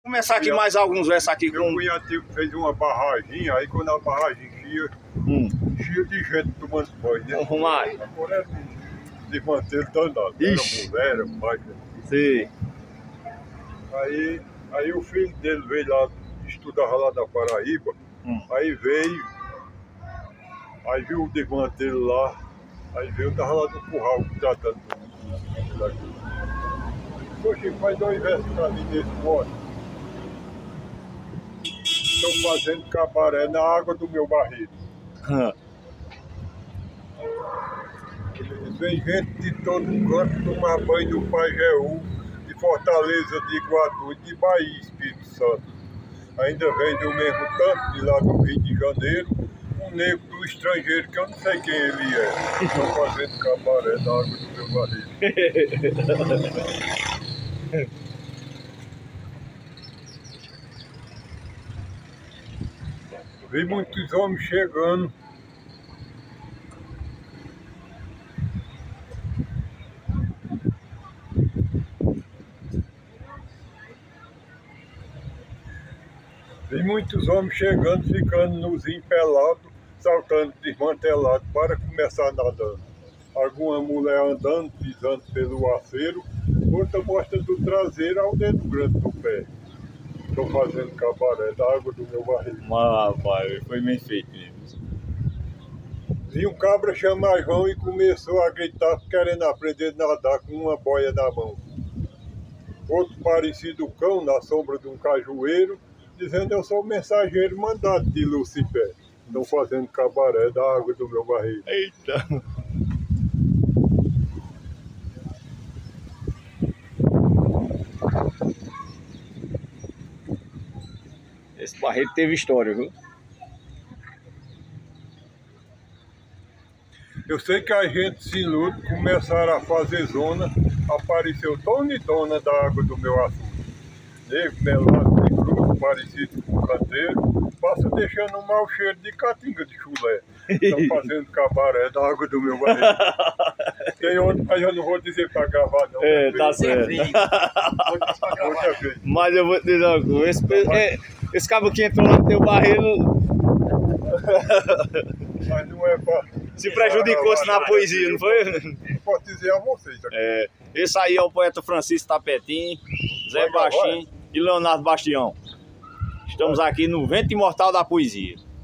Começar aqui mais alguns versos aqui com... Meu cunhado fez uma barragem, aí quando a barragem enchia de gente tomando banho, né? Agora é desmantelho danado. Era mulher, era pai. Sim. Aí o filho dele veio lá, estudava lá da Paraíba, aí veio, aí viu o desmantelho lá, aí veio, tava lá no curral tratando daqui. Poxa, faz 2 versos pra mim desse modo. Estou fazendo cabaré na água do meu barril. Vem gente de todo canto tomar banho no Pajeú, de Fortaleza, de Iguatu, de Bahia, Espírito Santo. Ainda vem do mesmo tanto, de lá do Rio de Janeiro, um negro do estrangeiro, que eu não sei quem ele é. Estou fazendo cabaré na água do meu barril. Vi muitos homens chegando. Vi muitos homens chegando, ficando nos empelados, saltando desmantelado para começar nadando. Alguma mulher andando, pisando pelo aceiro, outra mostra do traseiro ao dedo grande do pé. Estou fazendo cabaré da água do meu barril. Rapaz, foi bem feito mesmo. Vi um cabra chamar João e começou a gritar querendo aprender a nadar com uma boia na mão. Outro parecido cão na sombra de um cajueiro, dizendo eu sou o mensageiro mandado de Lucifer. Estou fazendo cabaré da água do meu barril. Eita! Esse barreiro teve história, viu? Eu sei que a gente se ilude, começaram a fazer zona, apareceu Tony e Dona da água do meu açude. Negro, melado de cruz, parecido com canteiro, passa deixando um mau cheiro de catinga de chulé. Estão fazendo cabaré da água do meu barril. Tem outro, mas eu não vou dizer pra gravar não. É, tá certo. Mas eu vou te dizer uma coisa, esse cabo que entrou lá no teu barril... Mas não é pra... Se prejudicou-se na poesia, não foi? Posso dizer a vocês aqui. Esse aí é o poeta Francisco Tapetim, Zé Baixinho e Leonardo Bastião. Estamos aqui no Vento Imortal da Poesia.